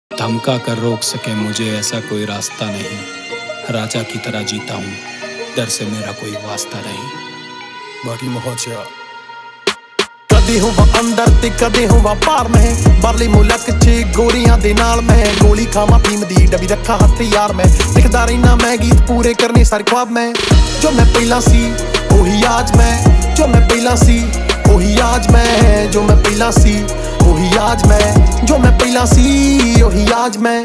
धमका कर रोक सके मुझे ऐसा कोई रास्ता नहीं। राजा की तरह जीता हूँ, डर से मेरा कोई वास्ता नहीं। बाकी महोत्सव कदे हुआ अंदर ते कदे हुआ पार में बरली मुलक च गोरियां दे नाल मैं गोली खावा भीम दी डबी रखा हथियार मैं लिखदा रहना मैं गीत पूरे करने सारे ख्वाब मैं जो मैं पहला सी ओही आज मैं जो मैं पहला सी ओही आज मैं जो मैं पहला सी ओही आज मैं जो मैं पहला सी ओही आज मैं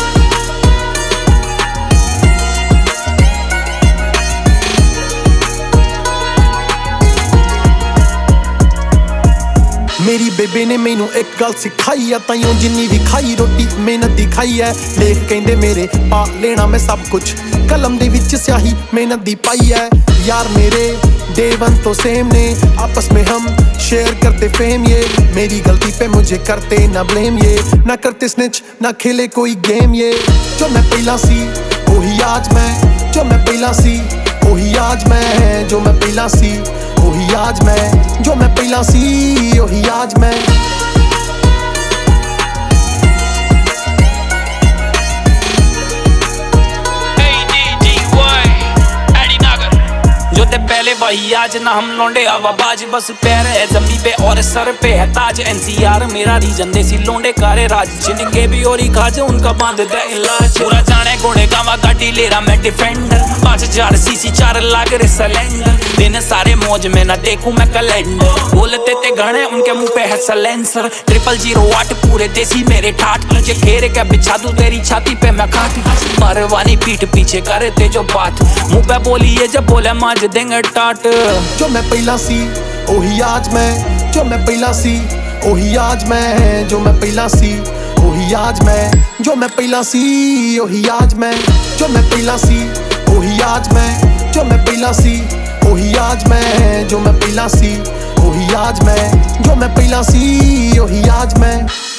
मेरी बेबे ने मैनू एक गल सिखाई है ताइयों जिन्नी भी खाई रोटी मेहनत दी खाई है लेख कहंदे मेरे पा लेना मैं सब कुछ कलम दे विच स्याही मेहनत दी पाई है यार मेरे डे वन तो सेम ने आपस में हम शेयर करते फेम ये मेरी गलती पे मुझे करते ना ब्लेम ये ना करते स्निच ना खेले कोई गेम ये जो मैं पहला सी वही आज मैं जो मैं पहला सी वही आज मैं जो मैं पहला सी वही आज मैं जो मैं पहला सी वही आज मैं पहले वही आज ना हम लौंडे आवाबाज बस पैर है जमी पे और सर पे है ताज एनसीआर मेरा रीजन देसी लोंडे कारे राज जिनके भी और खाज उनका बांध दे इलाज पूरा जाने घोड़े गावा गाड़ी ले रहा मैं डिफेंडर 5000 सीसी 4 लाख रे सिलेंडर दिन सारे मौज में ना देखूं मैं कैलेंडर बोलते थे घने उनके मुंह पे है सलेंसर 008 पूरे देसी मेरे ठाट तुझे घेरे क्या बिछा दूं तेरी छाती पे मैं खाट मरवानी पीठ पीछे करे थे जो बात मुंह पे बोलिए जब बोले मांझ देंगे टाट जो मैं पहला सी वही आज मैं जो मैं पहला सी वही आज मैं जो मैं पहला सी वही आज मैं जो मैं पहला सी वही आज मैं जो मैं पहला सी वही आज मैं जो मैं पहला सी वही आज मैं जो मैं पहला सी वही आज मैं जो मैं पहला सी वही आज मैं